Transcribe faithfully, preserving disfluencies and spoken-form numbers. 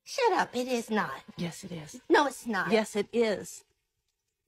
Shut up. It is not. Yes, it is. No, it's not. Yes, it is.